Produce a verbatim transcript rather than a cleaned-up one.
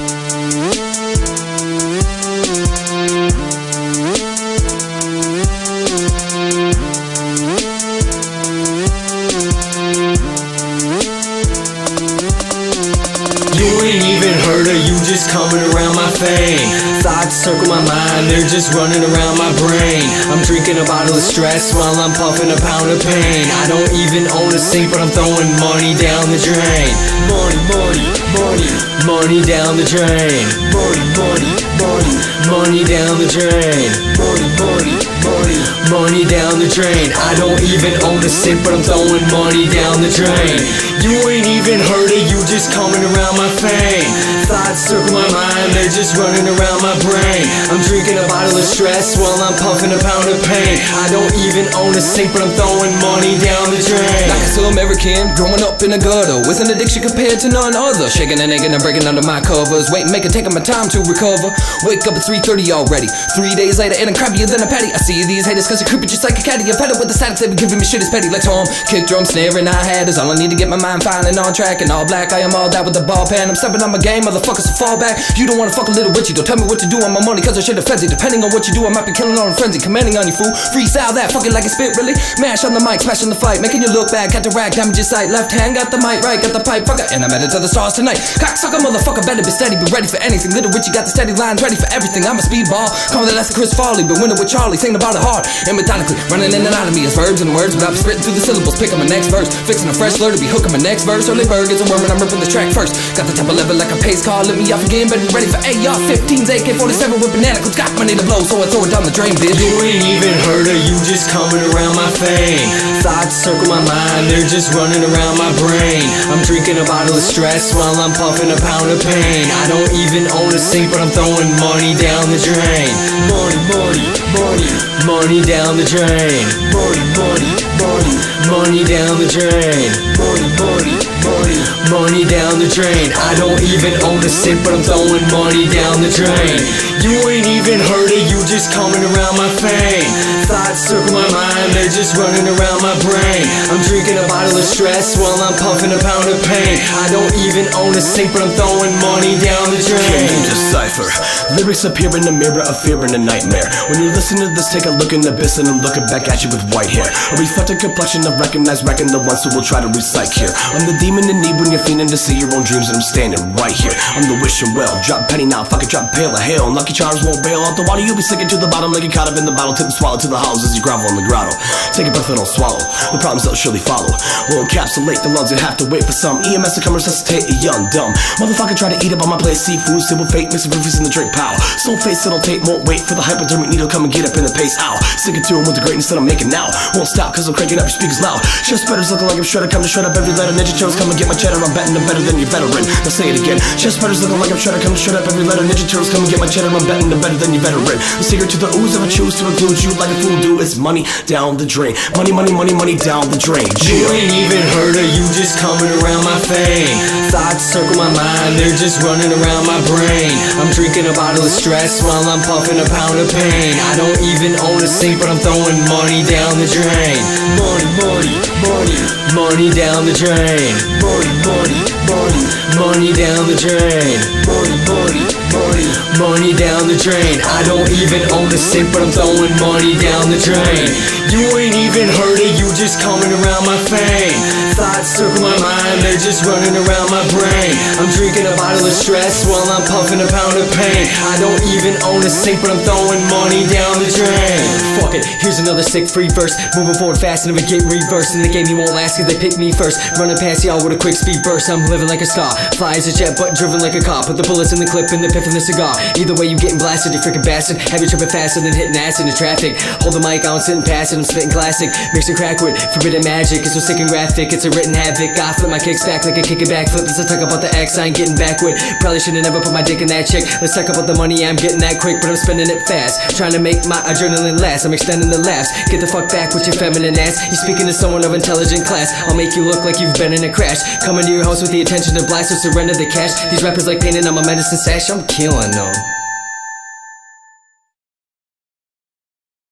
You ain't even heard of, you just coming around my fame. Thoughts circle my mind, they're just running around my brain. I'm drinking a bottle of stress while I'm puffing a pound of pain. I don't even own a sink, but I'm throwing money down the drain. Money, money, money, money down the drain. Money, money, money, money down the drain. Money, money, money, money down the drain. I don't even own a sink, but I'm throwing money down the drain. You ain't even heard of, you just coming around my fame. Thoughts circle my mind, they're just running around my brain. I'm drinking a bottle of stress while I'm puffing a pound of pain. I don't even own a sink, but I'm throwing money down the drain. Like a still American, growing up in a gutter with an addiction compared to none other. Shaking and aching and breaking under my covers, waiting, making, taking my time to recover. Wake up at three thirty already, three days later and I'm crappier than a patty. I see these haters cause they're creepy just like a caddy. I've had it with the static, they've been giving me shit as petty. Like tom, kick drum, snare and hi-hat is all I need to get my mind finally on track. And all black, I am all that with the ball pen. I'm stepping on my game, motherfuckers, so fall back. You don't wanna fuck a little witchy, don't tell me what to do on my money cause I shit a frenzy. Depending on what you do, I might be killing on a frenzy. Commanding on you, fool, freestyle that, fucking like a spit, really. Mash on the mic, smashing the fight, making you look back. Got the rack, damage your sight, left hand, got the mic, right, got the pipe, fucker. And I'm headed to the stars tonight. Cocksucker, motherfucker, better be steady, be ready for anything. Little Richie got the steady lines, ready for everything. I'm a speedball, coming the last of Chris Farley, been winning with Charlie, singing about it hard and methodically, running in and out of me as verbs and words, but I'm spitting through the syllables, picking my next verse, fixing a fresh slur to be hooking my next verse. Early bird gets a worm and I'm ripping the track first. Got the tempo level like a pace car, let me off again, better be ready for A R fifteens, A K forty-seven with banana clips, got money to blow, so I throw it down the drain, bitch. You ain't even heard of, you just coming around my fame. Thoughts circle my mind, they're just running around my brain. I'm drinking a bottle of stress while I'm puffing a pound of pain. I don't even own a sink, but I'm throwing money down the drain. Money, money, money, money down the drain. Money, money, money, money down the drain. Money, money, money, money down the drain. I don't even own a sink, but I'm throwing money down the drain. You ain't even heard of, you just coming around my fame. Thoughts circle my mind, they're just running around my brain. I'm drinking a bottle of stress while I'm puffing a pound of pain. I don't even own a sink, but I'm throwing money down the drain. Decipher lyrics appear in the mirror of fear and a nightmare. When you listen to this, take a look in the abyss and I'm looking back at you with white hair. A reflected complexion of recognize, reckon the ones who will try to recite here. I'm the demon in need when you're feeling to see your own dreams, and I'm standing right here. I'm the wishing well, drop penny now, fuck it, drop pail of hell. Lucky charms won't bail out the water, you'll be sinking to the bottom like you're caught up in the bottle. Tip and swallow to the hollows as you grovel in the grotto. Take a breath and don't swallow, the problems they'll surely follow. Will encapsulate the lungs, you have to wait for some E M S to come resuscitate a young dumb motherfucker. Try to eat up on my plate, seafood, simple fate, mix of roofies in the drink, pow. Soul face, it'll take, won't wait for the hypodermic needle, come and get up in the pace, ow. Sticking to him with the greatness that I'm making now. Won't stop cause I'm cranking up your speakers loud. Chest spreaders looking like I'm shredder, come to shred up every letter. Ninja Turtles come and get my cheddar, I'm betting I'm better than your veteran. Now say it again. Chest spreaders looking like I'm shredder, come to shred up every letter. Ninja Turtles come and get my cheddar, I'm betting I'm better than your veteran. The secret to the ooze if I choose to include you like a fool do is money down the drain. Money, money, money, money down the drain. You ain't even heard of, you just coming around my fame. Thoughts circle my mind, they're just running around my brain. I'm drinking a bottle of stress while I'm puffing a pound of pain. I don't even own a sink, but I'm throwing money down the drain. Money, money, money, money down the drain. Money, money, money, money down the drain. Money, money, money, money down the drain. I don't even own a sink, but I'm throwing money down the drain. You ain't even heard of, you just coming around my fame. Thoughts circle my mind, they're just running around my brain. I'm drinking a bottle of stress while I'm puffing a pound of pain. I don't even own a sink, but I'm throwing money down the drain. Fuck it, here's another sick free verse. Moving forward fast and never get reversed. In the game you won't last cause they pick me first. Running past y'all with a quick speed burst. I'm living like a star, fly as a jet but driven like a car. Put the bullets in the clip and the piff in the cigar. Either way you getting blasted, you freaking bastard. Have you tripping faster than hitting acid in traffic. Hold the mic on, sitting past it, I'm spitting classic. Mixing crack with forbidden magic. It's so sick and graphic, it's a written havoc. I flip my kicks back like a kick it back flip. Let's talk about the X, I ain't getting back with. Probably should've never put my dick in that chick. Let's talk about the money, I'm getting that quick, but I'm spending it fast. Trying to make my adrenaline last, I'm extending the laughs. Get the fuck back with your feminine ass. You're speaking to someone of intelligent class. I'll make you look like you've been in a crash. Coming to your house with the intention to blast or surrender the cash. These rappers like painting on my medicine sash, I'm killing them.